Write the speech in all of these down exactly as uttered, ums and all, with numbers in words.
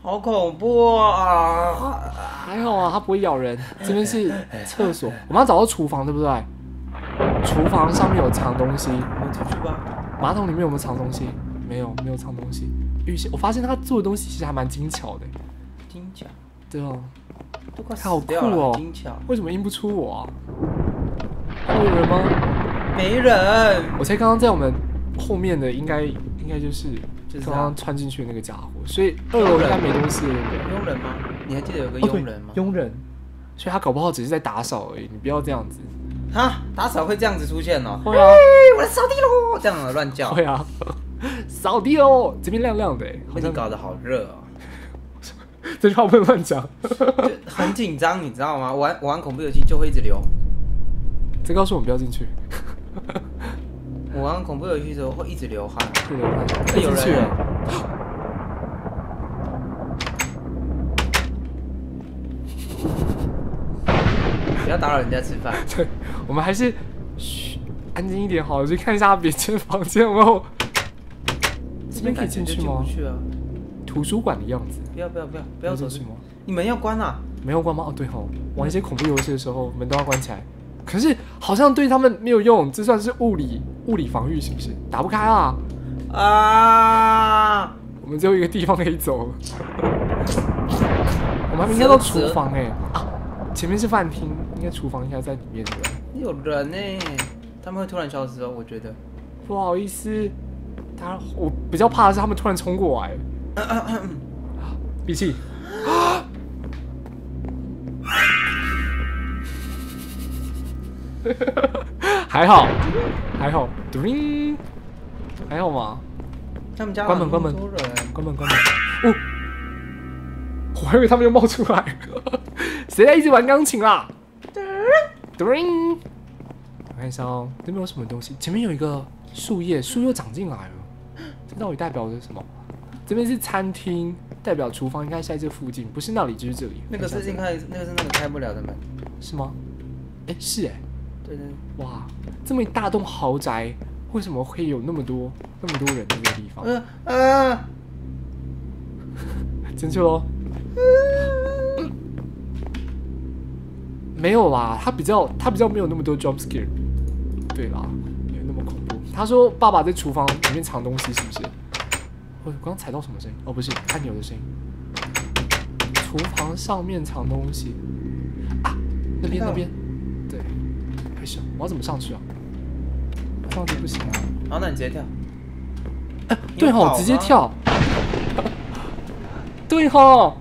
好恐怖啊！ 还好啊，它不会咬人。这边是厕所，我们要找到厨房，对不对？厨房上面有藏东西， 我们进去吧。 马桶里面有没有藏东西？没有，没有藏东西。浴室，我发现他做的东西其实还蛮精巧的。 精巧？ 对哦， 都快好酷死掉了， 哦！ 精巧。 为什么印不出我啊？还有人吗？ 没人。 我猜刚刚在我们后面的应该应该就是就是刚刚穿进去的那个家伙，所以二楼应该没东西了。 佣人吗？你还记得有个哦佣人吗？ 佣人，所以他搞不好只是在打扫而已。你不要这样子。 哈，打扫会这样子出现哦？ 会啊， 我来扫地喽！这样乱叫。 会啊，扫地哦，这边亮亮的， 被你搞得好热哦。 这句话不能乱讲。 就很紧张，你知道吗？玩玩恐怖游戏就会一直流。 这告诉我们不要进去。 我玩恐怖游戏的时候会一直流汗。 会流汗。 会有人。不要打扰人家吃饭。 对，我们还是嘘，安静一点好了。去看一下别间房间有没有。这边可以进去吗？ 不去啊。 图书馆的样子。 不要不要不要不要走什么？ 你们要关啊？ 没有关吗？哦对吼，玩一些恐怖游戏的时候门都要关起来。可是好像对他们没有用，这算是物理物理防御是不是？打不开啊！ 啊！ 我们只有一个地方可以走。我们还没看到厨房哎、欸、啊！前面是饭厅，应该厨房应该在里面的。 有人呢、欸，他们会突然消失哦，我觉得。 不好意思，他我比较怕的是他们突然冲过来。闭气。还好，还好，叮，还好吗？ 他们家关门，关门，关门，关门。哦，我还以为他们又冒出来了。谁在一直玩钢琴啦？叮，我看一下哦，这边有什么东西？前面有一个树叶，树又长进来了，这到底代表着什么？这边是餐厅，代表厨房应该是在这附近，不是那里就是这里。 那个是应该，那个是那个开不了的门，是吗？哎，是哎。 对对。 哇，这么一大栋豪宅，为什么会有那么多那么多人在这个地方？ 呃呃， 进去喽。没有啦，他比较他比较没有那么多 jump scare。对啦，没有那么恐怖。他说爸爸在厨房里面藏东西，是不是？我刚刚踩到什么声音？哦，不是，按钮的声音。厨房上面藏东西啊，那边那边，对。不行，我要怎么上去啊？上去不行啊。 好，那你直接跳。 哎、欸，对吼，直接跳。对吼。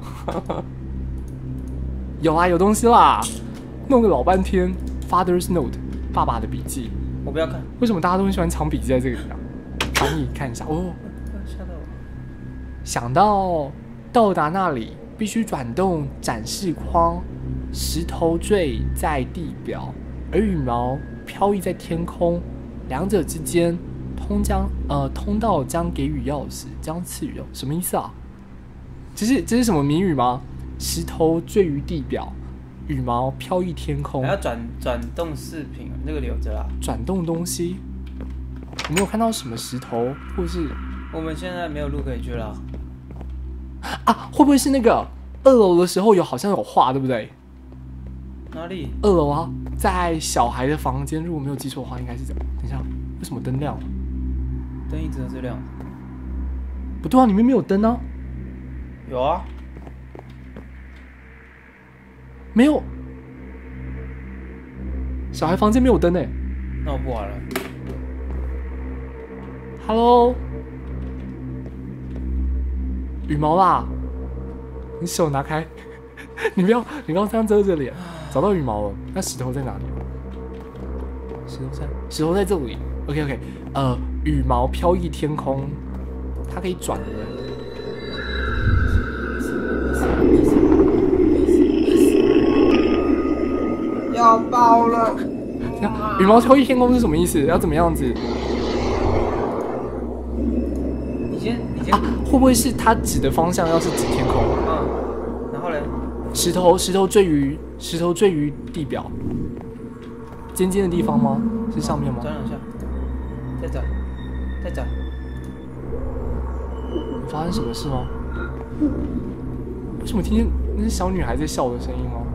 有啊，有东西啦。弄个老半天 ，Father's Note， 爸爸的笔记。 我不要看。 为什么大家都很喜欢藏笔记在这里啊？翻译看一下哦。 吓到我。 想到到达那里，必须转动展示框，石头坠在地表。而羽毛飘逸在天空，两者之间通将呃通道将给予钥匙，将赐予什么意思啊？这是这是什么谜语吗？石头坠于地表，羽毛飘逸天空。 还要转转动饰品，那个留着啦。 转动东西，有没有看到什么石头，或是？ 我们现在没有路可以去了。 啊，会不会是那个二楼的时候有好像有画，对不对？ 哪里？ 二楼啊，在小孩的房间，如果没有记错的话，应该是这样。等一下，为什么灯亮了？ 灯一直都是亮。 不对啊，里面没有灯啊。 有啊。 没有。小孩房间没有灯哎。 那我不玩了。 Hello。羽毛啦，你手拿开。你不要，你不要这样遮着脸。找到羽毛了，那石头在哪里？石头在，石头在这里。OK OK， 呃，羽毛飘逸天空，它可以转的。 要爆了！ 羽毛飘逸天空是什么意思？要怎么样子？ 你先，你先。 啊，会不会是它指的方向要是指天空？ 嗯。然后嘞？ 石头，石头坠于石头坠于地表，尖尖的地方吗？是上面吗？ 转两下，再转，再转。 发生什么事吗？ 为什么听见那是小女孩在笑的声音吗？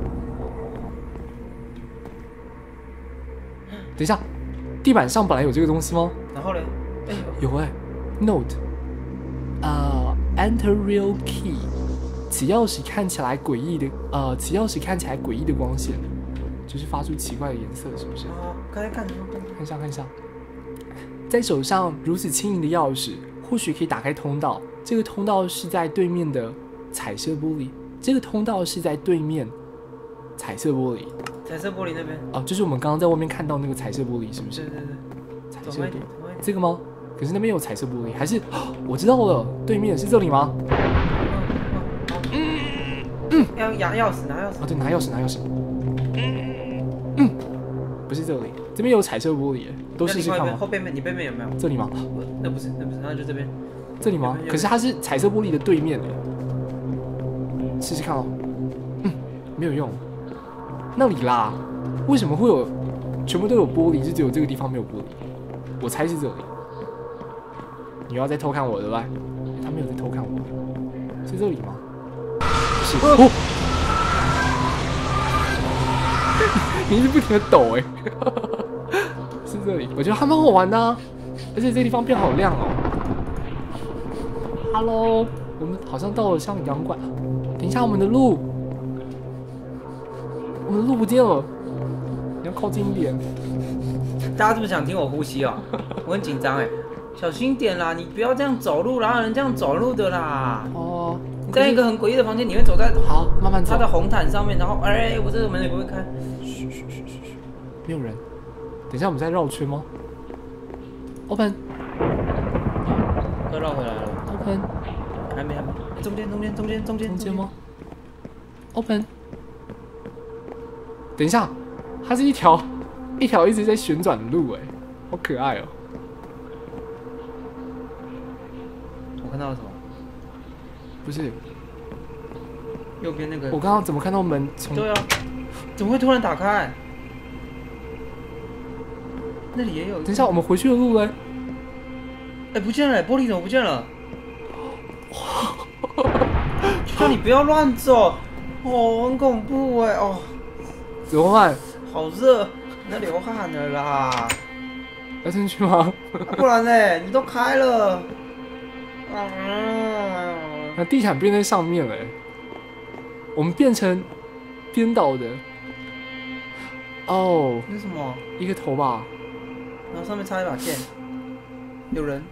等一下，地板上本来有这个东西吗？ 然后嘞，哎、 有哎、欸、，Note， 呃、uh, ，Enter real key， 此钥匙看起来诡异的，呃，此钥匙看起来诡异的光线，就是发出奇怪的颜色，是不是？ 哦，刚才看什么？ 看一下，看一下，在手上如此轻盈的钥匙，或许可以打开通道。这个通道是在对面的彩色玻璃。这个通道是在对面彩色玻璃。 彩色玻璃那边。 哦，就是我们刚刚在外面看到那个彩色玻璃，是不是？ 对对对。 彩色玻璃，这个吗？可是那边有彩色玻璃，还是、哦、我知道了，对面是这里吗？ 嗯嗯，要拿钥匙，拿钥匙。 哦，对，拿钥匙，拿钥匙。嗯嗯，不是这里，这边有彩色玻璃，都试试看吗？ 后背面，你背面有没有？ 这里吗？ 那不是，那不是，那就这边。 这里吗？可是它是彩色玻璃的对面的，试试看哦。嗯，没有用。那里啦，为什么会有全部都有玻璃，就只有这个地方没有玻璃？我猜是这里。你又要再偷看我对吧？他没有在偷看我，是这里吗？不是。哦，你一直不停的抖哎、欸，是这里。我觉得还蛮好玩的、啊，而且这个地方变好亮哦。Hello， 我们好像到了像洋馆。等一下，我们的路，我们的路不见了，你要靠近一点。 大家这么想听我呼吸哦？我很紧张哎，小心点啦！你不要这样走路啦，人这样走路的啦。哦。你在一个很诡异的房间，你会走在好慢慢走它的红毯上面，然后哎，我这个门也不会开。 嘘嘘嘘嘘嘘，没有人。等一下，我们在绕圈吗 ？Open。 又绕回来了。 Open， 还没还没，中间中间中间中间中间吗 ？Open， 等一下，它是一条一条一直在旋转的路，哎，好可爱哦。 我看到了什么？ 不是， 右边那个。 我刚刚怎么看到门从？ 对啊，怎么会突然打开？那里也有。 等一下，我们回去的路嘞？ 哎，不见了，玻璃怎么不见了？叫你不要乱走，哦，很恐怖哎，哦， 怎么办？ 好热，你要流汗了啦。 要进去吗？ 不然呢？你都开了。啊！ 那地毯变在上面了，我们变成颠倒的。哦， 那是什么？ 一个头吧。 然后上面插一把剑。有人。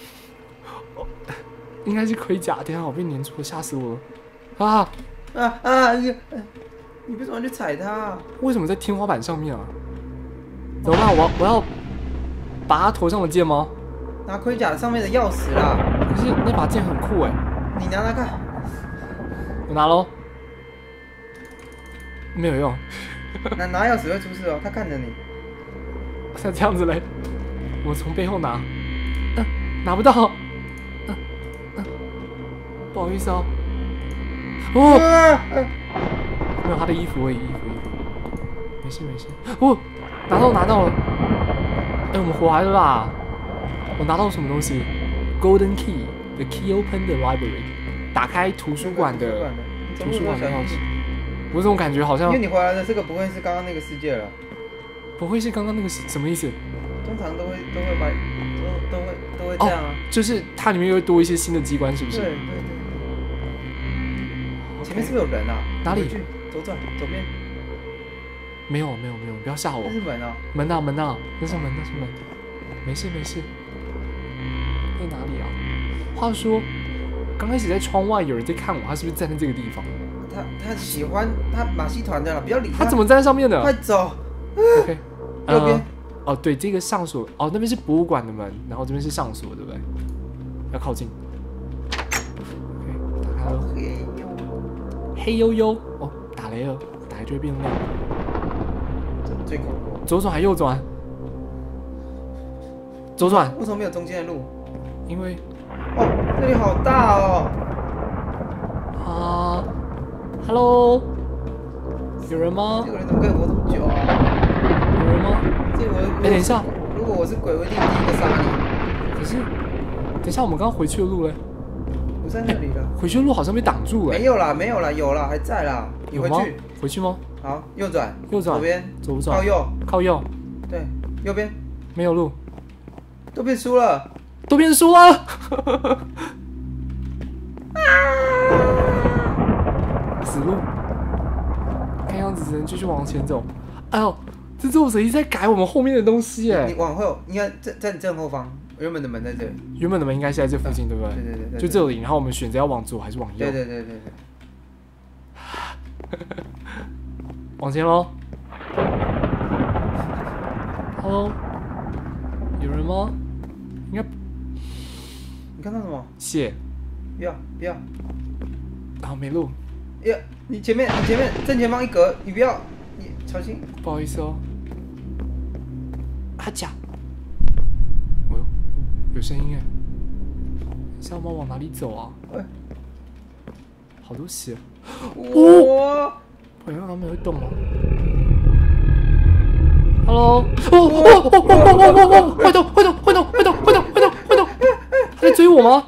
应该是盔甲，等一下我被粘住了，吓死我了！啊啊啊！你你为什么要去踩它？ 为什么在天花板上面啊？怎么办？我我要拔他头上的剑吗？ 拿盔甲上面的钥匙啦！ 可是那把剑很酷哎。 你拿拿看。 我拿喽。没有用。 拿拿钥匙会出事哦，他看着你。 像这样子嘞，我从背后拿，嗯，拿不到。不好意思哦，哦，没有他的衣服而已，衣服衣服，没事没事。哦，拿到拿到了，哎，我们回来了啦！我拿到什么东西 ？Golden Key， The Key Open the Library， 打开图书馆的图书馆的钥匙。我这种感觉好像， 因为你回来的这个不会是刚刚那个世界了， 不会是刚刚那个是什么意思？ 通常都会都会把都都会都会这样啊， 哦，就是它里面又会多一些新的机关，是不是？ 对对对。前面是不是有人啊？ 哪里？ 左转，左边。 没有没有没有，不要吓我。 那是门啊！ 门啊门啊，那是门那是门，没事没事。在哪里啊？话说，刚开始在窗外有人在看我，他是不是站在这个地方？ 他他喜欢他马戏团的了，不要理他。 他怎么站在上面的？ 快走。 OK， 右边。 哦，对，这个上锁，哦，那边是博物馆的门，然后这边是上锁，对不对？要靠近。OK， 打开了。黑黝黝，哦，打雷了，打雷就会变亮。 最恐怖。 左转还右转？左转。 为什么没有中间的路？ 因为， 哦，这里好大哦。 啊 ，Hello， 有人吗？ 这个人怎么可以活这么久啊？ 有人吗？ 这我， 哎，等一下， 如果我是鬼，我一定第一个杀你。 可是，等一下，我们刚刚回去的路嘞？ 不在那里了。 回去的路好像被挡住哎。 没有啦，没有啦，有啦，还在啦。你回去。 回去吗？ 好，右转。 右转。 左边。 左不走？ 靠右。 靠右。 对，右边。 没有路。 都变输了。 都变输了。死路。看样子只能继续往前走。哎呦，这作者一直在改我们后面的东西哎。 你往后，应该在在正后方。原本的门在这里， 原本的门应该是在这附近，对不对？ 对对对， 就这里。然后我们选择要往左还是往右？ 对对对对对。往前喽 ！Hello， 有人吗？应该。 你看到什么？ 血。 不要不要。 啊，没路。 呀，你前面你前面正前方一格，你不要，你小心。 不好意思哦。阿甲。有声音哎，是要往哪里走啊？哎，好多血！ 哇！ 我刚刚没有动吗 ？Hello！ 哦哦哦哦哦哦哦！快动快动快动快动快动快动快动！他在追我吗？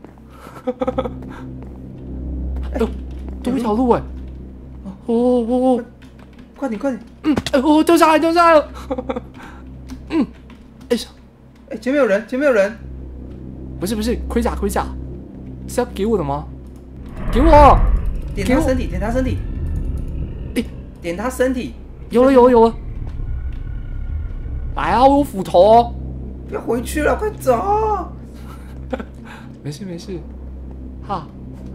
哎呦，多一条路哎！哦哦哦！ 快点快点！ 嗯，哎哦，掉下来掉下来了！嗯，哎呀！ 哎，前面有人，前面有人！ 不是不是，盔甲盔甲，是要给我的吗？给我！ 点他身体，点他身体！哎，点他身体！ 有了有了有了！来啊，我有斧头哦！ 不要回去了，快走！ 没事没事，哈！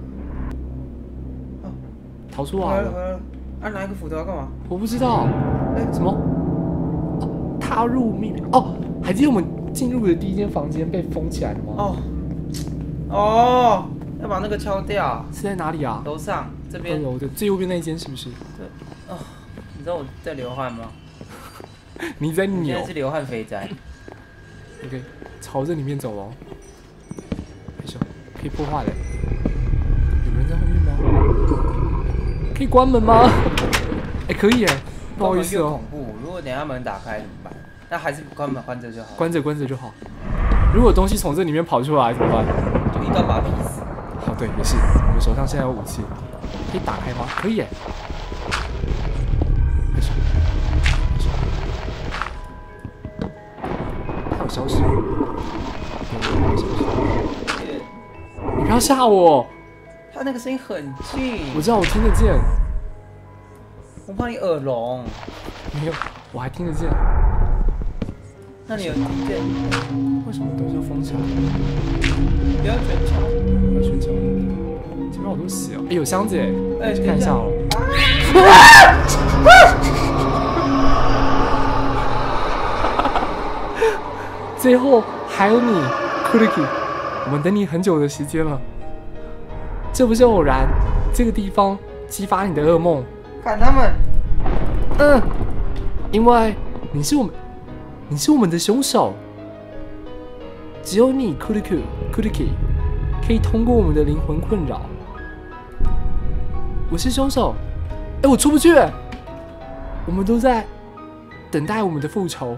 哦， 逃出来了！ 回来了回来了！按哪一个斧头要干嘛？ 我不知道。哎，什么？哦，踏入秘密哦，还记得我们进入的第一间房间被封起来了吗？ 哦，哦，要把那个敲掉。 是在哪里啊？ 楼上这边。 楼的最右边那一间是不是？ 对。哦，你知道我在流汗吗？ 你在扭。 现在是流汗肥宅。 OK， 朝着里面走喽。没事，可以破坏的。有人在后面吗？可以关门吗？哎，可以哎。不好意思哦。 恐怖，如果等下门打开怎么办？那还是关门关着就好。 关着关着就好。如果东西从这里面跑出来怎么办？ 就一刀把它劈死。 好，对，也是。我们手上现在有武器，可以打开吗？可以耶。没事，没事。它有消失。有消失。你不要吓我。 他那个声音很近。 我知道，我听得见。 我怕你耳聋。 没有，我还听得见。 那你有听见？ 为什么东西要封起来？ 不要全敲， 不要全敲。前面好多血哦！哎，有箱子哎，哎，去看一下哦。最后还有你 ，Cookie， 我们等你很久的时间了。这不是偶然，这个地方激发你的噩梦。 看他们。 嗯，因为你是我们。你是我们的凶手，只有你 Kuriku Kuriki 可以通过我们的灵魂困扰。我是凶手，哎，我出不去。我们都在等待我们的复仇。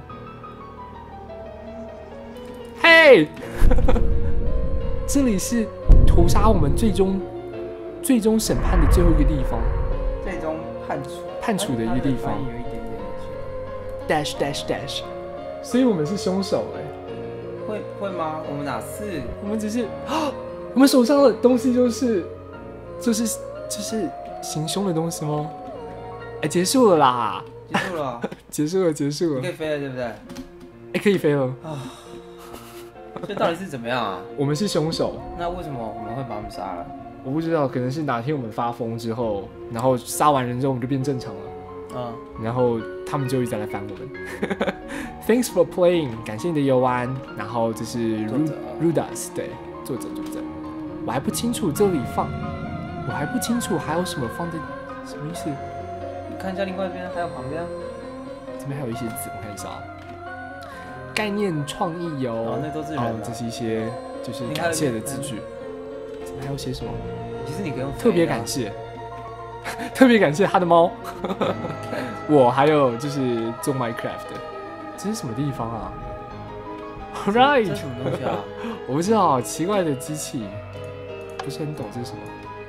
嘿，这里是屠杀我们最终最终审判的最后一个地方， 最终判处判处的一个地方。 有一点点的 dash dash dash。所以我们是凶手哎、 欸，会会吗？我们哪是？ 我们只是，我们手上的东西就是就是就是行凶的东西吗？哎，结束了啦！ 结束了， 结束了，结束了。 可以飞了，对不对？ 哎，可以飞了啊！这到底是怎么样啊？ 我们是凶手， 那为什么我们会把他们杀了？ 我不知道，可能是哪天我们发疯之后，然后杀完人之后我们就变正常了。嗯，然后他们就一直在来烦我们。Thanks for playing， 感谢你的游玩。然后这是 Rudas， 对，作者作者。我还不清楚这里放，我还不清楚还有什么放在，什么意思？ 你看一下另外一边，还有旁边， 这边还有一些字，我看一下啊。概念创意有， 哦，那都是人、啊。 哦，这是一些就是感谢的字句。这边还有写什么？ 其实你可以用特别感谢。特别感谢他的猫，我还有就是做 Minecraft 的，这是什么地方啊 ？Right， 这是什么东西啊？ 我不知道，奇怪的机器。 不是很懂这是什么。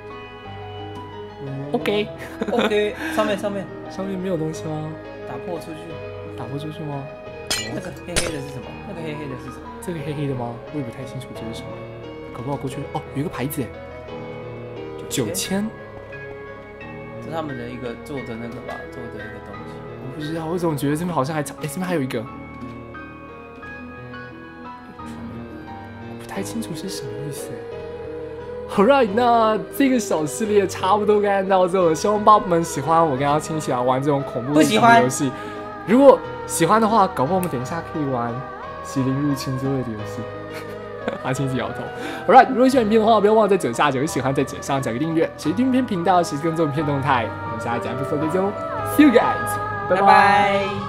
嗯、OK OK， 上面上面上面没有东西吗？ 打破出去， 打破出去吗？ 那个黑黑的是什么？那个黑黑的是什么？ 这个黑黑的吗？我也不太清楚这是什么，搞不好过去哦，有一个牌子哎，九千， 这是他们的一个做的那个吧，做的一个东西。 我不知道，我总觉得这边好像还哎，这边还有一个，不太清楚是什么意思哎。Alright， 那这个小系列差不多该到这了，希望爸爸们喜欢我跟阿青一起来玩这种恐怖的游戏。如果喜欢的话，搞不好我们等一下可以玩麒麟入侵之类的游戏。阿青自己摇头。Alright， 如果喜欢影片的话，不要忘了在左下角有喜欢，在左上角个订阅，谁订阅频道谁跟踪影片动态。我们下一集 episode 再见喽 ，See you guys， 拜拜。